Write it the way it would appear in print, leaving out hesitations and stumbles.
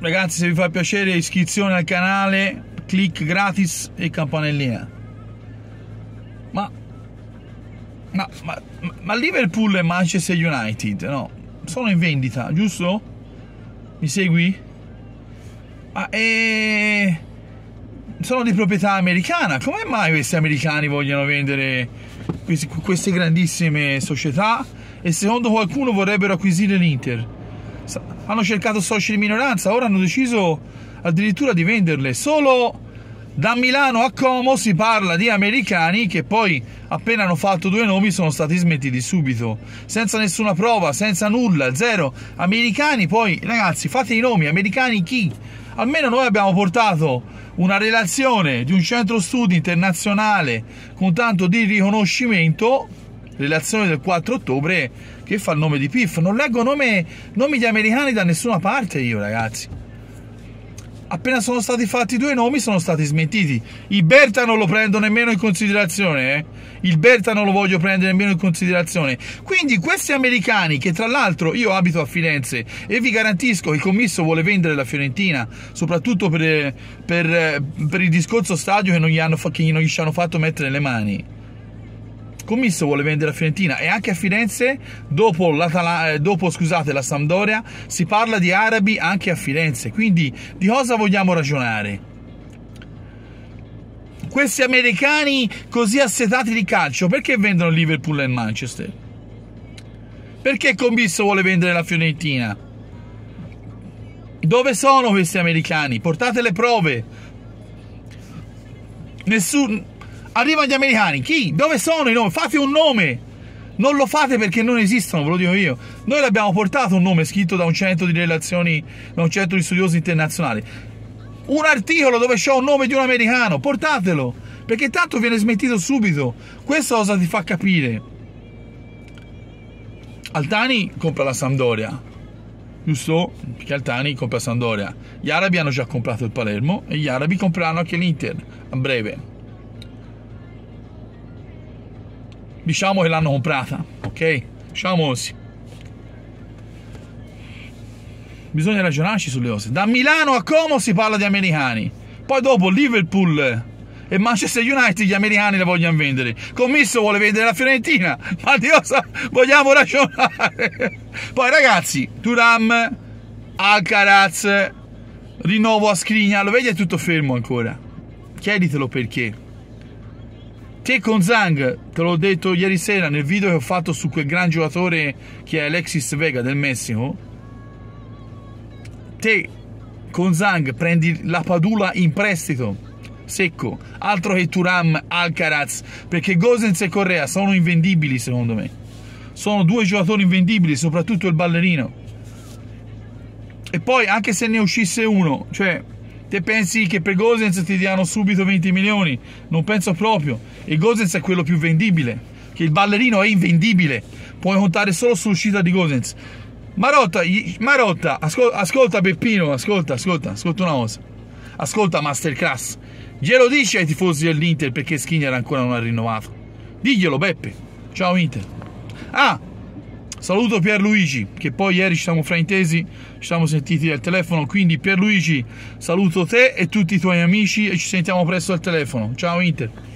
Ragazzi, se vi fa piacere, iscrizione al canale, click gratis e campanellina. Ma Liverpool e Manchester United, no, sono in vendita, giusto? Mi segui? Sono di proprietà americana. Come mai questi americani vogliono vendere queste grandissime società e secondo qualcuno vorrebbero acquisire l'Inter? Hanno cercato soci di minoranza, ora hanno deciso addirittura di venderle. Solo da Milano a Como si parla di americani che poi, appena hanno fatto due nomi, sono stati smentiti subito, senza nessuna prova, senza nulla, zero. Americani, poi ragazzi, fate i nomi, americani chi? Almeno noi abbiamo portato una relazione di un centro studi internazionale con tanto di riconoscimento, relazione del 4 ottobre, che fa il nome di PIF. Non leggo nomi di americani da nessuna parte io, ragazzi. Appena sono stati fatti due nomi sono stati smentiti. Il Berta non lo prendo nemmeno in considerazione, Il Berta non lo voglio prendere nemmeno in considerazione. Quindi questi americani, che tra l'altro io abito a Firenze e vi garantisco che il commisso vuole vendere la Fiorentina, soprattutto per il discorso stadio che non gli ci hanno fatto mettere le mani. Commisso vuole vendere la Fiorentina, e anche a Firenze dopo la Sampdoria si parla di arabi anche a Firenze. Quindi di cosa vogliamo ragionare? Questi americani così assetati di calcio perché vendono Liverpool e Manchester? Perché Commisso vuole vendere la Fiorentina? Dove sono questi americani? Portate le prove. Arrivano gli americani, chi? Dove sono i nomi? Fate un nome! Non lo fate perché non esistono, ve lo dico io. Noi l'abbiamo portato un nome scritto da un centro di relazioni, da un centro di studiosi internazionali. Un articolo dove c'è un nome di un americano, portatelo! Perché tanto viene smentito subito. Questa cosa ti fa capire. Altani compra la Sampdoria, giusto? Perché Altani compra la Sampdoria. Gli arabi hanno già comprato il Palermo e gli arabi compreranno anche l'Inter a breve. Diciamo che l'hanno comprata, ok? Diciamo così. Bisogna ragionarci sulle cose. Da Milano a Como si parla di americani. Poi dopo Liverpool e Manchester United gli americani le vogliono vendere. Commisso vuole vendere la Fiorentina. Ma di cosa vogliamo ragionare? Poi ragazzi, Thuram, Alcaraz, rinnovo a Skriniar, lo vedi, è tutto fermo ancora. Chieditelo perché. Te con Zhang, te l'ho detto ieri sera nel video che ho fatto su quel gran giocatore che è Alexis Vega del Messico, te con Zhang prendi la Padula in prestito secco, altro che Thuram, Alcaraz, perché Gosens e Correa sono invendibili secondo me. Sono due giocatori invendibili, soprattutto il ballerino. E poi anche se ne uscisse uno, cioè te pensi che per Gosens ti diano subito 20 milioni? Non penso proprio. E Gosens è quello più vendibile, che il ballerino è invendibile. Puoi contare solo sull'uscita di Gosens. Marotta, ascolta Peppino, ascolta una cosa. Ascolta Masterclass. Glielo dici ai tifosi dell'Inter perché Skriniar ancora non ha rinnovato? Diglielo, Beppe. Ciao Inter. Saluto Pierluigi, che poi ieri ci siamo fraintesi, ci siamo sentiti al telefono, quindi Pierluigi saluto te e tutti i tuoi amici e ci sentiamo presto al telefono. Ciao Inter.